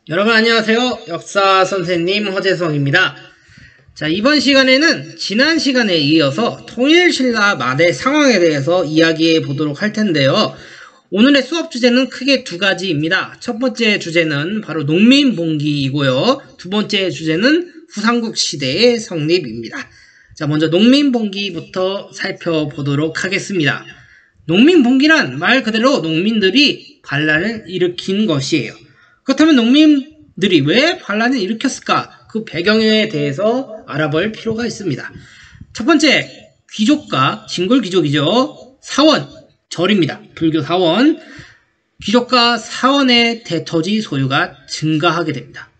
여러분 안녕하세요. 역사 선생님 허재성입니다. 자, 이번 시간에는 지난 시간에 이어서 통일신라 말의 상황에 대해서 이야기해 보도록 할 텐데요. 오늘의 수업 주제는 크게 두 가지입니다. 첫 번째 주제는 바로 농민봉기이고요. 두 번째 주제는 후삼국 시대의 성립입니다. 자, 먼저 농민봉기부터 살펴보도록 하겠습니다. 농민봉기란 말 그대로 농민들이 반란을 일으킨 것이에요. 그렇다면 농민들이 왜 반란을 일으켰을까? 그 배경에 대해서 알아볼 필요가 있습니다. 첫 번째, 귀족과 진골귀족이죠. 사원, 절입니다. 불교 사원. 귀족과 사원의 대토지 소유가 증가하게 됩니다.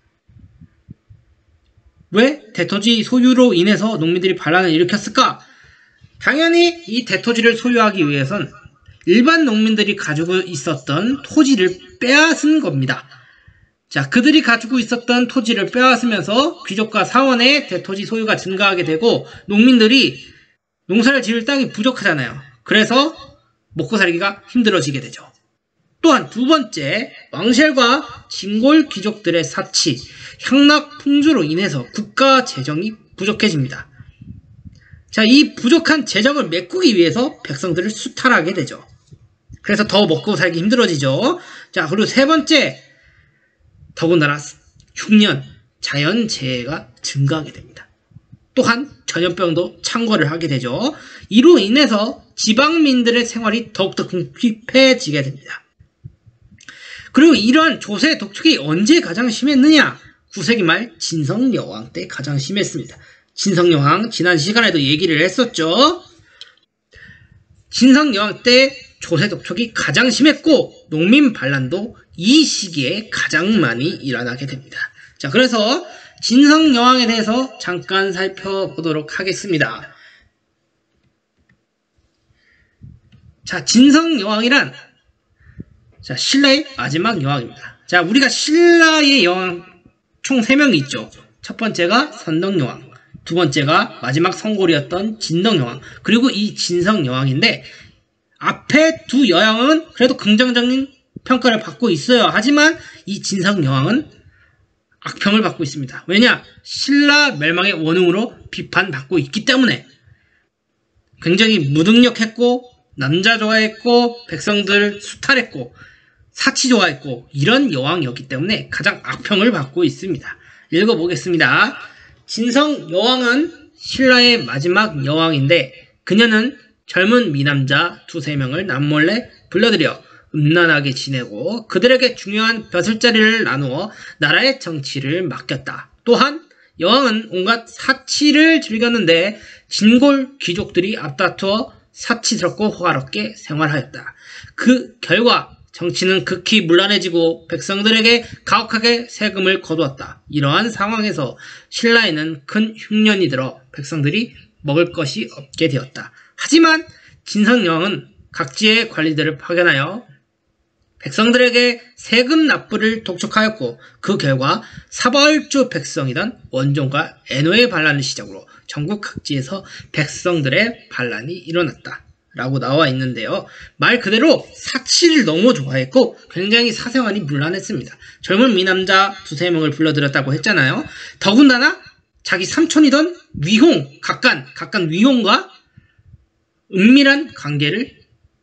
왜 대토지 소유로 인해서 농민들이 반란을 일으켰을까? 당연히 이 대토지를 소유하기 위해선 일반 농민들이 가지고 있었던 토지를 빼앗은 겁니다. 자, 그들이 가지고 있었던 토지를 빼앗으면서 귀족과 사원의 대토지 소유가 증가하게 되고 농민들이 농사를 지을 땅이 부족하잖아요. 그래서 먹고 살기가 힘들어지게 되죠. 또한 두 번째, 왕실과 진골 귀족들의 사치, 향락 풍주로 인해서 국가 재정이 부족해집니다. 자, 이 부족한 재정을 메꾸기 위해서 백성들을 수탈하게 되죠. 그래서 더 먹고 살기 힘들어지죠. 자, 그리고 세 번째, 더군다나 흉년, 자연재해가 증가하게 됩니다. 또한 전염병도 창궐을 하게 되죠. 이로 인해서 지방민들의 생활이 더욱더 궁핍해지게 됩니다. 그리고 이러한 조세 독촉이 언제 가장 심했느냐? 9세기 말 진성여왕 때 가장 심했습니다. 진성여왕, 지난 시간에도 얘기를 했었죠. 진성여왕 때 조세 독촉이 가장 심했고 농민 반란도 이 시기에 가장 많이 일어나게 됩니다. 자, 그래서 진성여왕에 대해서 잠깐 살펴보도록 하겠습니다. 자, 진성여왕이란 신라의 마지막 여왕입니다. 자, 우리가 신라의 여왕 총 3명이 있죠. 첫 번째가 선덕여왕, 두 번째가 마지막 성골이었던 진덕여왕, 그리고 이 진성여왕인데 앞에 두 여왕은 그래도 긍정적인 평가를 받고 있어요. 하지만 이 진성여왕은 악평을 받고 있습니다. 왜냐? 신라 멸망의 원흉으로 비판받고 있기 때문에. 굉장히 무능력했고 남자 좋아했고 백성들 수탈했고 사치 좋아했고 이런 여왕이었기 때문에 가장 악평을 받고 있습니다. 읽어보겠습니다. 진성여왕은 신라의 마지막 여왕인데 그녀는 젊은 미남자 두세 명을 남몰래 불러들여 음란하게 지내고 그들에게 중요한 벼슬자리를 나누어 나라의 정치를 맡겼다. 또한 여왕은 온갖 사치를 즐겼는데 진골 귀족들이 앞다투어 사치스럽고 호화롭게 생활하였다. 그 결과 정치는 극히 문란해지고 백성들에게 가혹하게 세금을 거두었다. 이러한 상황에서 신라에는 큰 흉년이 들어 백성들이 먹을 것이 없게 되었다. 하지만 진성여왕은 각지의 관리들을 파견하여 백성들에게 세금 납부를 독촉하였고 그 결과 사벌주 백성이던 원종과 애노의 반란을 시작으로 전국 각지에서 백성들의 반란이 일어났다 라고 나와 있는데요. 말 그대로 사치를 너무 좋아했고 굉장히 사생활이 문란했습니다. 젊은 미남자 두세 명을 불러들였다고 했잖아요. 더군다나 자기 삼촌이던 위홍, 각간 위홍과 은밀한 관계를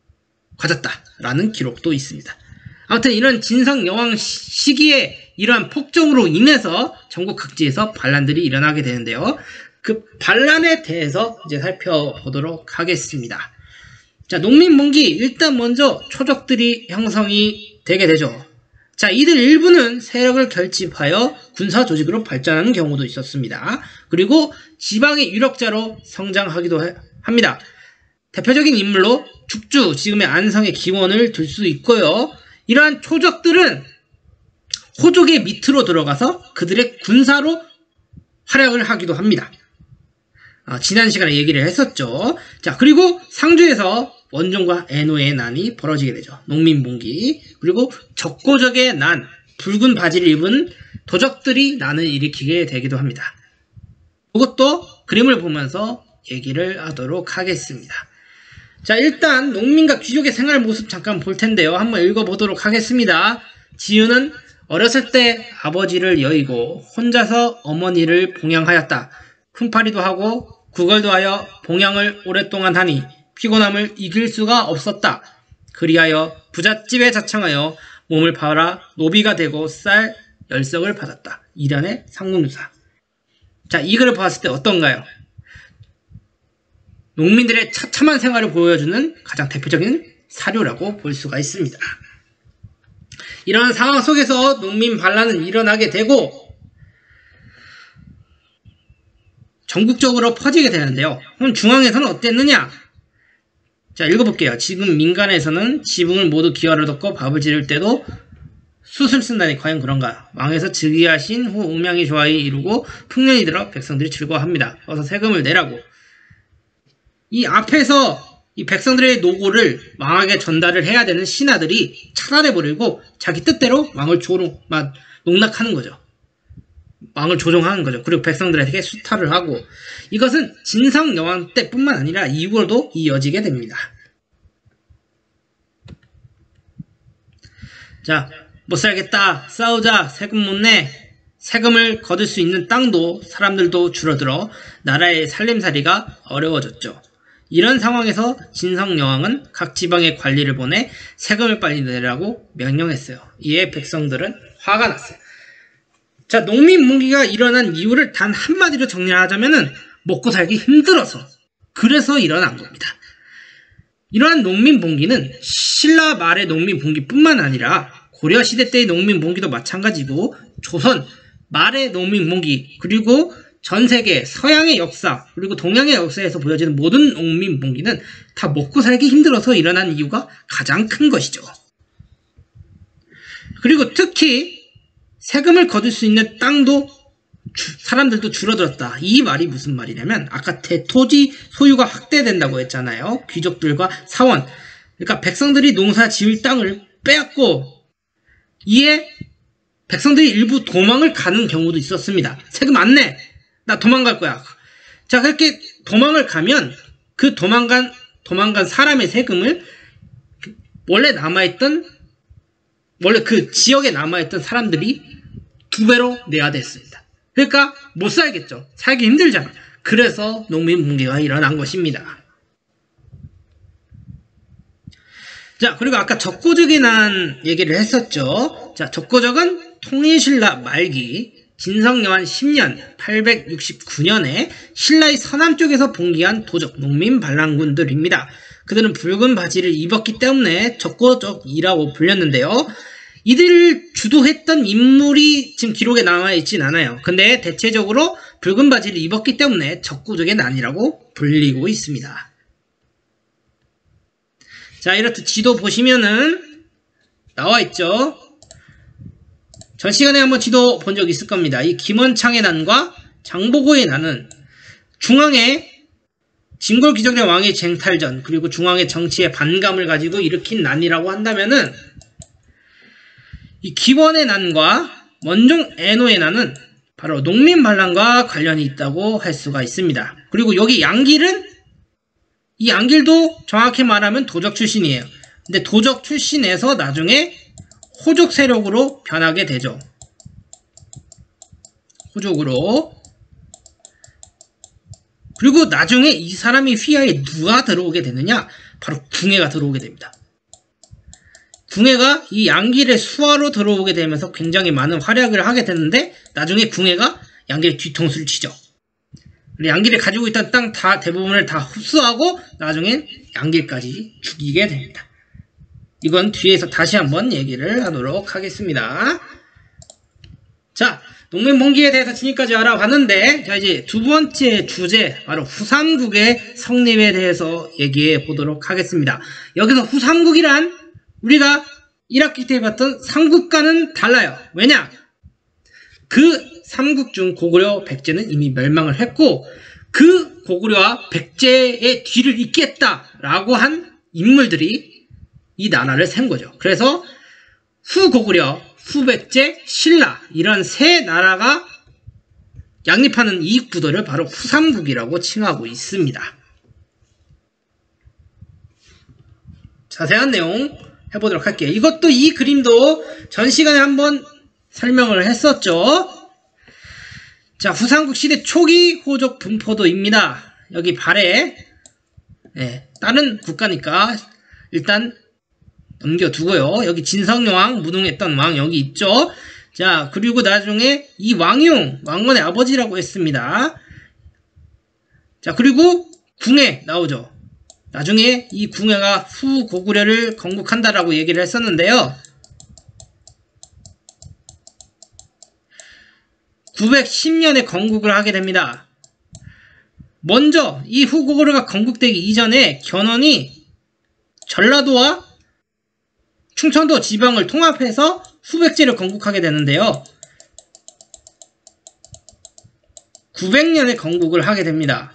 가졌다라는 기록도 있습니다. 아무튼 이런 진성여왕 시기에 이러한 폭정으로 인해서 전국 각지에서 반란들이 일어나게 되는데요. 그 반란에 대해서 이제 살펴보도록 하겠습니다. 자, 농민봉기 일단 먼저 초족들이 형성이 되게 되죠. 자, 이들 일부는 세력을 결집하여 군사 조직으로 발전하는 경우도 있었습니다. 그리고 지방의 유력자로 성장하기도 합니다. 대표적인 인물로 축주, 지금의 안성의 기원을 들 수 있고요. 이러한 초족들은 호족의 밑으로 들어가서 그들의 군사로 활약을 하기도 합니다. 지난 시간에 얘기를 했었죠. 자, 그리고 상주에서 원종과 애노의 난이 벌어지게 되죠. 농민봉기. 그리고 적고적의 난, 붉은 바지를 입은 도적들이 난을 일으키게 되기도 합니다. 그것도 그림을 보면서 얘기를 하도록 하겠습니다. 자, 일단 농민과 귀족의 생활 모습 잠깐 볼 텐데요. 한번 읽어보도록 하겠습니다. 지유는 어렸을 때 아버지를 여의고 혼자서 어머니를 봉양하였다. 품팔이도 하고 구걸도 하여 봉양을 오랫동안 하니 피곤함을 이길 수가 없었다. 그리하여 부잣집에 자청하여 몸을 팔아 노비가 되고 쌀 10석을 받았다. 이련의 상공유사. 자, 이 글을 봤을 때 어떤가요? 농민들의 처참한 생활을 보여주는 가장 대표적인 사료라고 볼 수가 있습니다. 이런 상황 속에서 농민 반란은 일어나게 되고 전국적으로 퍼지게 되는데요. 그럼 중앙에서는 어땠느냐? 자, 읽어볼게요. 지금 민간에서는 지붕을 모두 기와를 덮고 밥을 지를 때도 숯을 쓴다니 과연 그런가? 왕에서 즉위하신 후 음양이 조화히 이루고 풍년이 들어 백성들이 즐거워합니다. 어서 세금을 내라고. 이 앞에서 이 백성들의 노고를 왕에게 전달을 해야 되는 신하들이 차단해버리고 자기 뜻대로 왕을 농락하는 거죠. 왕을 조종하는 거죠. 그리고 백성들에게 수탈을 하고, 이것은 진성여왕 때뿐만 아니라 이후로도 이어지게 됩니다. 자, 못 살겠다, 싸우자, 세금 못 내. 세금을 거둘 수 있는 땅도 사람들도 줄어들어 나라의 살림살이가 어려워졌죠. 이런 상황에서 진성여왕은 각 지방의 관리를 보내 세금을 빨리 내라고 명령했어요. 이에 백성들은 화가 났어요. 자, 농민붕괴가 일어난 이유를 단 한마디로 정리하자면은 먹고 살기 힘들어서, 그래서 일어난 겁니다. 이러한 농민붕괴는 신라 말의 농민붕괴뿐만 아니라 고려시대 때의 농민붕괴도 마찬가지고 조선 말의 농민붕괴, 그리고 전세계 서양의 역사, 그리고 동양의 역사에서 보여지는 모든 농민붕괴는 다 먹고 살기 힘들어서 일어난 이유가 가장 큰 것이죠. 그리고 특히 세금을 거둘 수 있는 땅도 사람들도 줄어들었다. 이 말이 무슨 말이냐면 아까 대토지 소유가 확대된다고 했잖아요. 귀족들과 사원, 그러니까 백성들이 농사 지을 땅을 빼앗고, 이에 백성들이 일부 도망을 가는 경우도 있었습니다. 세금 안 내! 나 도망갈 거야. 자, 그렇게 도망을 가면 그 도망간 사람의 세금을 원래 그 지역에 남아있던 사람들이 2배로 내야 됐습니다. 그러니까 못 살겠죠. 살기 힘들잖아. 그래서 농민붕괴가 일어난 것입니다. 자, 그리고 아까 적고적이 난 얘기를 했었죠. 자, 적고적은 통일신라 말기 진성여왕 10년 869년에 신라의 서남쪽에서 봉기한 도적 농민 반란군들입니다. 그들은 붉은 바지를 입었기 때문에 적고적이라고 불렸는데요. 이들을 주도했던 인물이 지금 기록에 남아있진 않아요. 근데 대체적으로 붉은 바지를 입었기 때문에 적고적의 난이라고 불리고 있습니다. 자, 이렇듯 지도 보시면은 나와있죠. 전 시간에 한번 지도 본 적 있을 겁니다. 이 김원창의 난과 장보고의 난은 중앙에 진골기정대 왕의 쟁탈전, 그리고 중앙의 정치의 반감을 가지고 일으킨 난이라고 한다면은, 이 기원의 난과 원종 애노의 난은 바로 농민 반란과 관련이 있다고 할 수가 있습니다. 그리고 여기 양길은, 이 양길도 정확히 말하면 도적 출신이에요. 근데 도적 출신에서 나중에 호족 세력으로 변하게 되죠. 호족으로. 그리고 나중에 이 사람이 휘하에 누가 들어오게 되느냐? 바로 궁예가 들어오게 됩니다. 궁예가 이 양길의 수하로 들어오게 되면서 굉장히 많은 활약을 하게 되는데, 나중에 궁예가 양길의 뒤통수를 치죠. 양길이 가지고 있던 땅 대부분을 다 흡수하고 나중엔 양길까지 죽이게 됩니다. 이건 뒤에서 다시 한번 얘기를 하도록 하겠습니다. 자, 농민붕괴에 대해서 지금까지 알아봤는데, 자, 이제 두 번째 주제, 바로 후삼국의 성립에 대해서 얘기해 보도록 하겠습니다. 여기서 후삼국이란 우리가 1학기 때 봤던 삼국과는 달라요. 왜냐? 그 삼국 중 고구려, 백제는 이미 멸망을 했고, 그 고구려와 백제의 뒤를 잇겠다라고 한 인물들이 이 나라를 센 거죠. 그래서 후고구려, 후백제, 신라, 이런 세 나라가 양립하는 이 구도를 바로 후삼국이라고 칭하고 있습니다. 자세한 내용 해보도록 할게요. 이 그림도 전 시간에 한번 설명을 했었죠. 자, 후삼국 시대 초기 호족 분포도입니다. 여기 발에 다른 국가니까 일단 넘겨두고요. 여기 진성여왕 무능했던 왕 여기 있죠. 자, 그리고 나중에 이 왕이용 왕건의 아버지라고 했습니다. 자, 그리고 궁예 나오죠. 나중에 이 궁예가 후고구려를 건국한다라고 얘기를 했었는데요. 910년에 건국을 하게 됩니다. 먼저 이 후고구려가 건국되기 이전에 견훤이 전라도와 충청도 지방을 통합해서 후백제를 건국하게 되는데요. 900년에 건국을 하게 됩니다.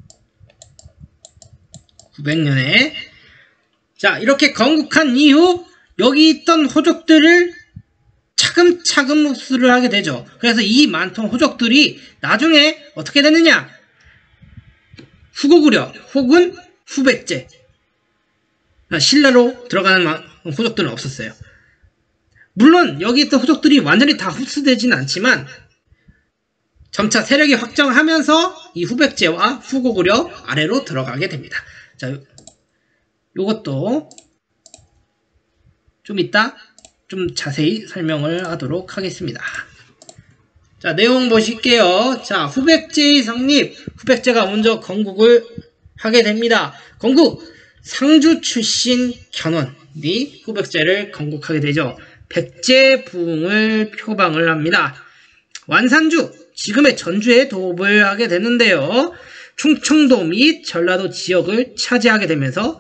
900년에. 자, 이렇게 건국한 이후 여기 있던 호족들을 차근차근 흡수를 하게 되죠. 그래서 이 많던 호족들이 나중에 어떻게 되느냐? 후고구려 혹은 후백제, 신라로 들어가는 호족들은 없었어요. 물론 여기 있던 호족들이 완전히 다 흡수되진 않지만 점차 세력이 확장하면서 이 후백제와 후고구려 아래로 들어가게 됩니다. 자, 요것도 좀 이따 좀 자세히 설명을 하도록 하겠습니다. 자, 내용 보실게요. 자, 후백제의 성립. 후백제가 먼저 건국을 하게 됩니다. 건국! 상주 출신 견훤이 후백제를 건국하게 되죠. 백제부흥을 표방을 합니다. 완산주, 지금의 전주에 도읍을 하게 되는데요. 충청도 및 전라도 지역을 차지하게 되면서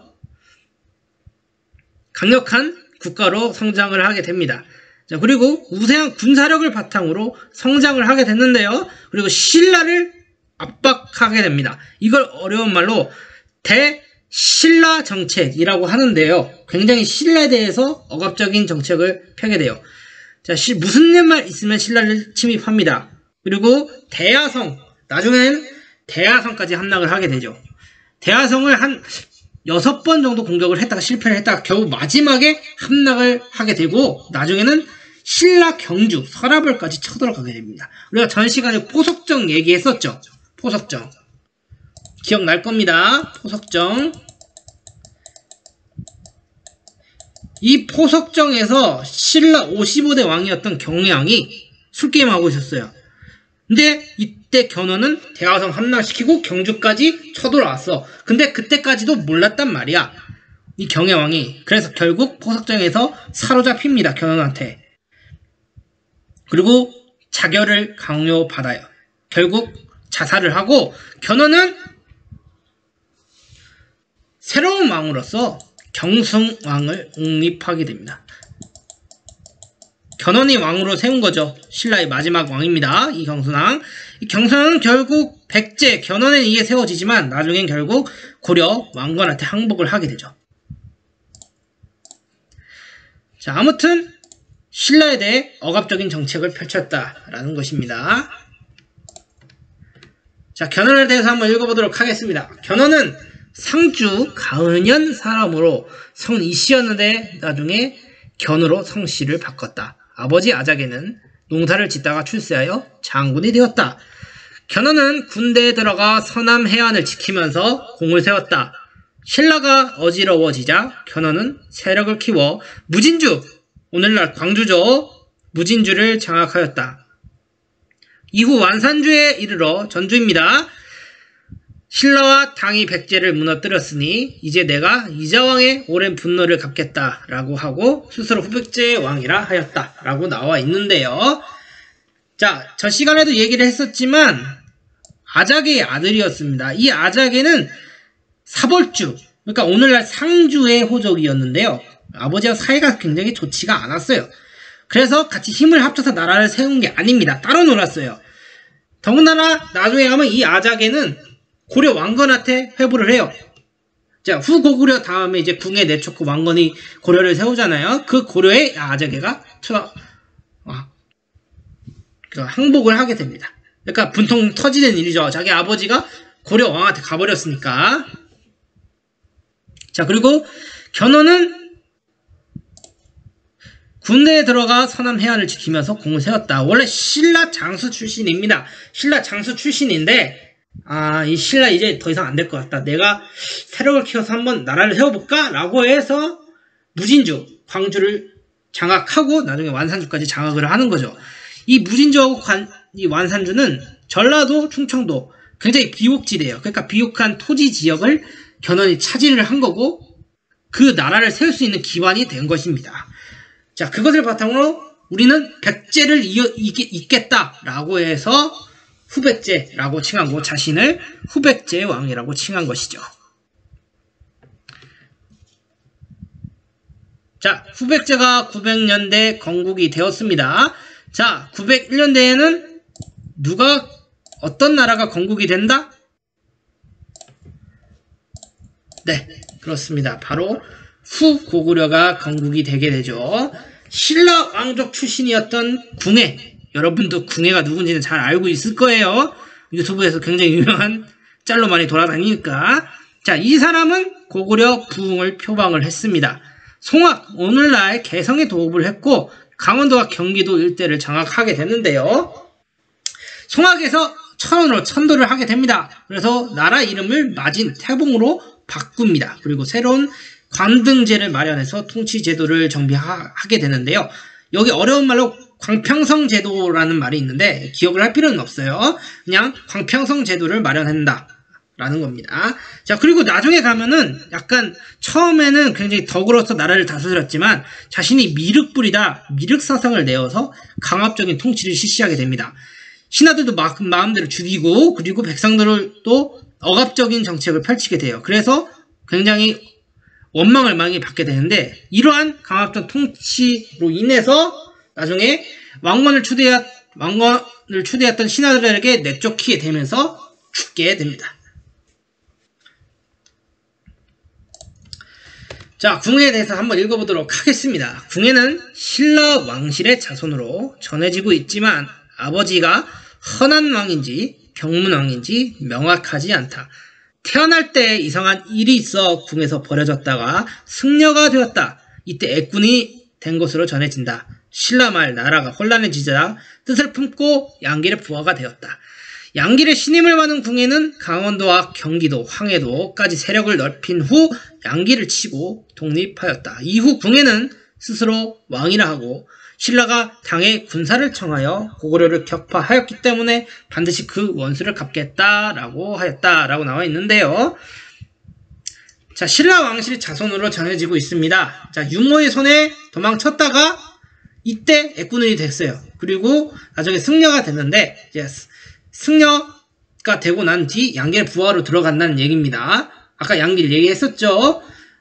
강력한 국가로 성장을 하게 됩니다. 자, 그리고 우세한 군사력을 바탕으로 성장을 하게 됐는데요. 그리고 신라를 압박하게 됩니다. 이걸 어려운 말로 대신라 정책이라고 하는데요. 굉장히 신라에 대해서 억압적인 정책을 펴게 돼요. 자, 무슨 일만 있으면 신라를 침입합니다. 그리고 대야성, 나중에는 대야성까지 함락을 하게 되죠. 대야성을 한 6번 정도 공격을 했다가 실패를 했다가 겨우 마지막에 함락을 하게 되고 나중에는 신라 경주, 서라벌까지 쳐들어가게 됩니다. 우리가 전 시간에 포석정 얘기했었죠. 포석정. 기억날 겁니다. 포석정. 이 포석정에서 신라 55대 왕이었던 경혜왕이 술게임하고 있었어요. 근데 이때 견훤은 대화성 함락시키고 경주까지 쳐들어왔어. 근데 그때까지도 몰랐단 말이야. 이 경혜왕이. 그래서 결국 포석정에서 사로잡힙니다. 견훤한테. 그리고 자결을 강요받아요. 결국 자살을 하고 견훤은 새로운 왕으로서 경승왕을 옹립하게 됩니다. 견훤이 왕으로 세운 거죠. 신라의 마지막 왕입니다. 이 경순왕. 이 경순왕은 결국 백제 견훤에 의해 세워지지만 나중엔 결국 고려 왕건한테 항복을 하게 되죠. 자, 아무튼 신라에 대해 억압적인 정책을 펼쳤다라는 것입니다. 자, 견훤에 대해서 한번 읽어보도록 하겠습니다. 견훤은 상주 가은현 사람으로 성 이씨였는데 나중에 견으로 성씨를 바꿨다. 아버지 아작에는 농사를 짓다가 출세하여 장군이 되었다. 견훤은 군대에 들어가 서남 해안을 지키면서 공을 세웠다. 신라가 어지러워지자 견훤은 세력을 키워 무진주, 오늘날 광주죠. 무진주를 장악하였다. 이후 완산주에 이르러 전주입니다. 신라와 당이 백제를 무너뜨렸으니 이제 내가 이자왕의 오랜 분노를 갚겠다 라고 하고 스스로 후백제의 왕이라 하였다 라고 나와 있는데요. 자, 저 시간에도 얘기를 했었지만 아작의 아들이었습니다. 이 아작에는 사벌주, 그러니까 오늘날 상주의 호족이었는데요. 아버지와 사이가 굉장히 좋지가 않았어요. 그래서 같이 힘을 합쳐서 나라를 세운 게 아닙니다. 따로 놀았어요. 더군다나 나중에 가면 이 아작에는 고려 왕건한테 회부를 해요. 자, 후고구려 다음에 이제 궁예 내쫓고 왕건이 고려를 세우잖아요. 그 고려의 아작에가 항복을 하게 됩니다. 그러니까 분통 터지는 일이죠. 자기 아버지가 고려 왕한테 가버렸으니까. 자, 그리고 견훤은 군대에 들어가 서남 해안을 지키면서 공을 세웠다. 원래 신라 장수 출신입니다. 신라 장수 출신인데 이 신라 이제 더 이상 안 될 것 같다. 내가 세력을 키워서 한번 나라를 세워볼까? 라고 해서 무진주, 광주를 장악하고 나중에 완산주까지 장악을 하는 거죠. 이 무진주하고 이 완산주는 전라도, 충청도 굉장히 비옥지대예요. 그러니까 비옥한 토지 지역을 견훤히 차지를 한 거고 그 나라를 세울 수 있는 기반이 된 것입니다. 자, 그것을 바탕으로 우리는 백제를 잇겠다라고 해서 후백제라고 칭한 거, 자신을 후백제의 왕이라고 칭한 것이죠. 자, 후백제가 900년대 건국이 되었습니다. 자, 901년대에는 어떤 나라가 건국이 된다? 네, 그렇습니다. 바로 후고구려가 건국이 되게 되죠. 신라 왕족 출신이었던 궁예, 여러분도 궁예가 누군지는 잘 알고 있을 거예요. 유튜브에서 굉장히 유명한 짤로 많이 돌아다니니까. 자, 이 사람은 고구려 부흥을 표방을 했습니다. 송악, 오늘날 개성에 도읍을 했고 강원도와 경기도 일대를 장악하게 됐는데요. 송악에서 천원으로 천도를 하게 됩니다. 그래서 나라 이름을 마진 태봉으로 바꿉니다. 그리고 새로운 관등제를 마련해서 통치 제도를 정비하게 되는데요. 여기 어려운 말로 광평성 제도라는 말이 있는데 기억을 할 필요는 없어요. 그냥 광평성 제도를 마련한다 라는 겁니다. 자, 그리고 나중에 가면은 약간 처음에는 굉장히 덕으로서 나라를 다스렸지만 자신이 미륵불이다, 미륵사상을 내어서 강압적인 통치를 실시하게 됩니다. 신하들도 마음대로 죽이고 그리고 백성들을 또 억압적인 정책을 펼치게 돼요. 그래서 굉장히 원망을 많이 받게 되는데 이러한 강압적 통치로 인해서 나중에 왕건을 추대했던 신하들에게 내쫓기게 되면서 죽게 됩니다. 자, 궁예에 대해서 한번 읽어보도록 하겠습니다. 궁예는 신라 왕실의 자손으로 전해지고 있지만 아버지가 헌한 왕인지 병문 왕인지 명확하지 않다. 태어날 때 이상한 일이 있어 궁에서 버려졌다가 승려가 되었다. 이때 애꾼이 된 것으로 전해진다. 신라말 나라가 혼란해지자 뜻을 품고 양길의 부하가 되었다. 양길의 신임을 받은 궁예는 강원도와 경기도, 황해도까지 세력을 넓힌 후 양길을 치고 독립하였다. 이후 궁예는 스스로 왕이라 하고 신라가 당에 군사를 청하여 고구려를 격파하였기 때문에 반드시 그 원수를 갚겠다라고 하였다라고 나와 있는데요. 자, 신라 왕실의 자손으로 전해지고 있습니다. 자, 유모의 손에 도망쳤다가 이때 애꾼이 됐어요. 그리고 나중에 승려가 됐는데 이제 승려가 되고 난 뒤 양길 부하로 들어간다는 얘기입니다. 아까 양길 얘기했었죠.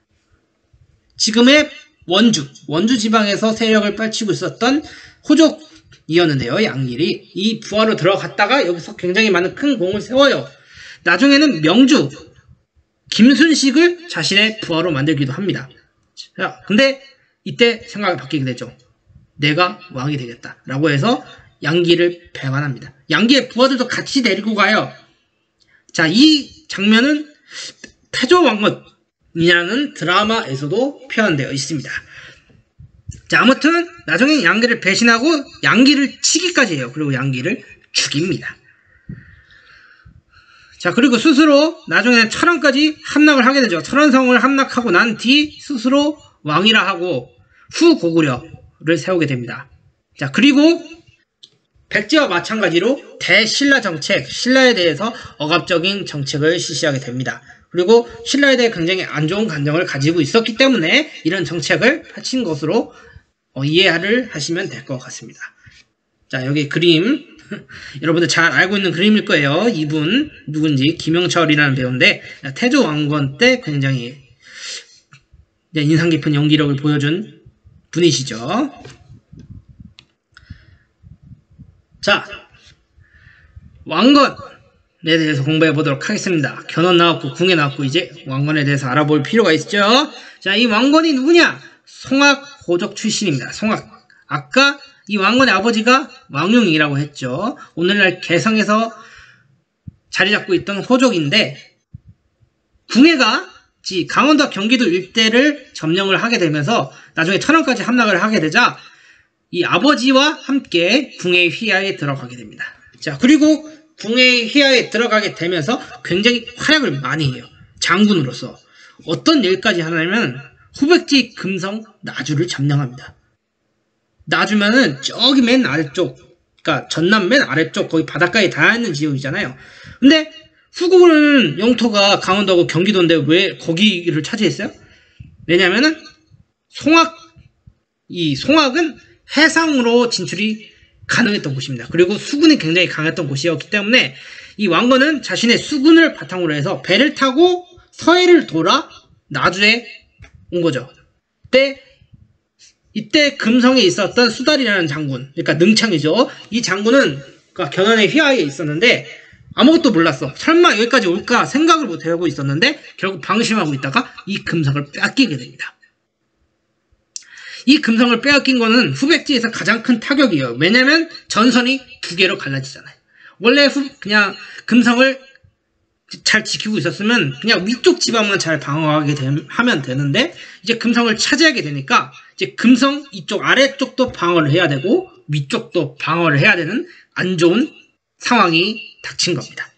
지금의 원주 지방에서 세력을 펼치고 있었던 호족이었는데요. 양길이 이 부하로 들어갔다가 여기서 굉장히 많은 큰 공을 세워요. 나중에는 명주 김순식을 자신의 부하로 만들기도 합니다. 자, 근데 이때 생각이 바뀌게 되죠. 내가 왕이 되겠다 라고 해서 양길을 배반합니다. 양길의 부하들도 같이 데리고 가요. 자, 이 장면은 태조왕건이라는 드라마에서도 표현되어 있습니다. 자, 아무튼 나중에 양길을 배신하고 양길을 치기까지 해요. 그리고 양길을 죽입니다. 자, 그리고 스스로 나중에는 철원까지 함락을 하게 되죠. 철원성을 함락하고 난 뒤 스스로 왕이라 하고 후고구려를 세우게 됩니다. 자, 그리고 백제와 마찬가지로 대신라 정책, 신라에 대해서 억압적인 정책을 실시하게 됩니다. 그리고 신라에 대해 굉장히 안 좋은 감정을 가지고 있었기 때문에 이런 정책을 펼친 것으로 이해를 하시면 될 것 같습니다. 자, 여기 그림 여러분들 잘 알고 있는 그림일 거예요. 이분 누군지 김영철이라는 배우인데 태조 왕건 때 굉장히 인상 깊은 연기력을 보여준 분이시죠. 자, 왕건에 대해서 공부해 보도록 하겠습니다. 견훤 나왔고 궁예 나왔고 이제 왕건에 대해서 알아볼 필요가 있죠. 자, 이 왕건이 누구냐? 송악 호족 출신입니다. 송악. 아까 이 왕건의 아버지가 왕용이라고 했죠. 오늘날 개성에서 자리 잡고 있던 호족인데 궁예가 강원도와 경기도 일대를 점령을 하게 되면서 나중에 천원까지 함락을 하게 되자 이 아버지와 함께 궁의 휘하에 들어가게 됩니다. 자, 그리고 궁의 휘하에 들어가게 되면서 굉장히 활약을 많이 해요. 장군으로서. 어떤 일까지 하냐면 후백지 금성 나주를 점령합니다. 나주면은 저기 맨 아래쪽, 그러니까 전남 맨 아래쪽 거기 바닷가에 닿아있는 지역이잖아요. 근데 후국은 영토가 강원도하고 경기도인데 왜 거기를 차지했어요? 왜냐면은 송악은 해상으로 진출이 가능했던 곳입니다. 그리고 수군이 굉장히 강했던 곳이었기 때문에 이 왕건은 자신의 수군을 바탕으로 해서 배를 타고 서해를 돌아 나주에 온 거죠. 이때 금성에 있었던 수달이라는 장군, 그러니까 능창이죠. 이 장군은 견훤의 휘하에 있었는데 아무것도 몰랐어. 설마 여기까지 올까 생각을 못하고 있었는데 결국 방심하고 있다가 이 금성을 빼앗기게 됩니다. 이 금성을 빼앗긴 거는 후백지에서 가장 큰 타격이에요. 왜냐면 전선이 두 개로 갈라지잖아요. 원래 그냥 금성을 잘 지키고 있었으면 그냥 위쪽 지방만 잘 방어하게 하면 되는데 이제 금성을 차지하게 되니까 이제 금성 이쪽 아래쪽도 방어를 해야 되고 위쪽도 방어를 해야 되는 안 좋은 상황이 닥친 겁니다.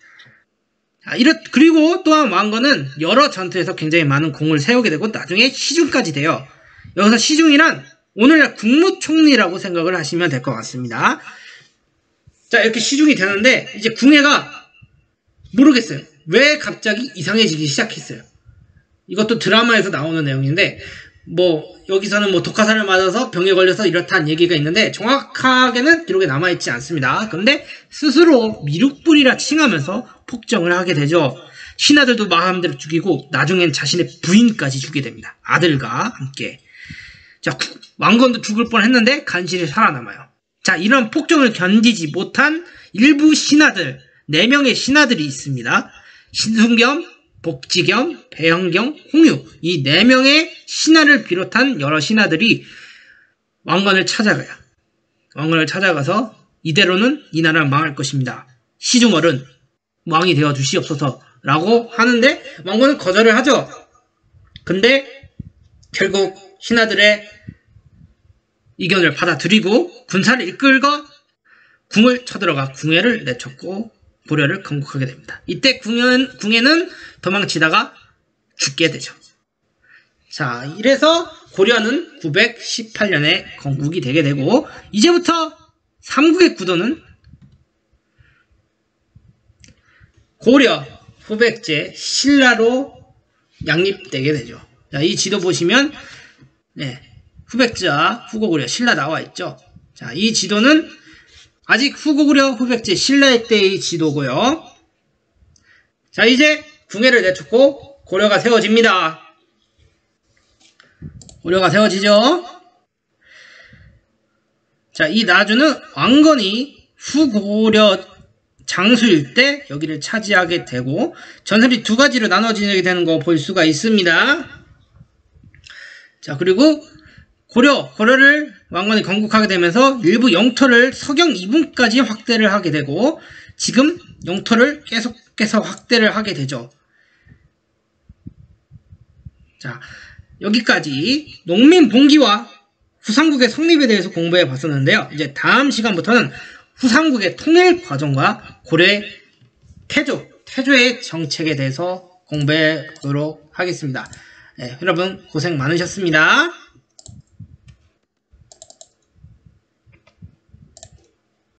그리고 또한 왕건은 여러 전투에서 굉장히 많은功을 세우게 되고 나중에 시중까지 돼요. 여기서 시중이란 오늘날 국무총리라고 생각을 하시면 될 것 같습니다. 자, 이렇게 시중이 되는데 이제 궁예가 모르겠어요. 왜 갑자기 이상해지기 시작했어요. 이것도 드라마에서 나오는 내용인데 여기서는 독화살을 맞아서 병에 걸려서 이렇다는 얘기가 있는데 정확하게는 기록에 남아있지 않습니다. 그런데 스스로 미륵불이라 칭하면서 폭정을 하게 되죠. 신하들도 마음대로 죽이고 나중엔 자신의 부인까지 죽게 됩니다. 아들과 함께. 자, 왕건도 죽을 뻔했는데 간신히 살아남아요. 자, 이런 폭정을 견디지 못한 일부 신하들, 4명의 신하들이 있습니다. 신순겸, 복지겸, 배영경, 홍유, 이 4명의 신하를 비롯한 여러 신하들이 왕건을 찾아가요. 왕건을 찾아가서 이대로는 이 나라는 망할 것입니다. 시중어른 왕이 되어 주시옵소서 라고 하는데 왕건은 거절을 하죠. 근데 결국 신하들의 의견을 받아들이고 군사를 이끌고 궁을 쳐들어가 궁예를 내쫓고 고려를 건국하게 됩니다. 이때 궁예는 도망치다가 죽게 되죠. 자, 이래서 고려는 918년에 건국이 되게 되고 이제부터 삼국의 구도는 고려, 후백제, 신라로 양립되게 되죠. 자, 이 지도 보시면 후백자, 후고구려, 신라 나와 있죠. 자, 이 지도는 아직 후고구려, 후백제, 신라 때의 지도고요. 자, 이제 궁예를 내쫓고 고려가 세워집니다. 고려가 세워지죠. 자, 이 나주는 왕건이 후고구려 장수일 때 여기를 차지하게 되고 전설이 두 가지로 나눠지게 되는 거 볼 수가 있습니다. 자, 그리고 고려를 왕건이 건국하게 되면서 일부 영토를 서경 이분까지 확대를 하게 되고 지금 영토를 계속해서 확대를 하게 되죠. 자, 여기까지 농민 봉기와 후삼국의 성립에 대해서 공부해 봤었는데요. 이제 다음 시간부터는 후삼국의 통일 과정과 고려의 태조의 정책에 대해서 공부해 보도록 하겠습니다. 여러분 고생 많으셨습니다.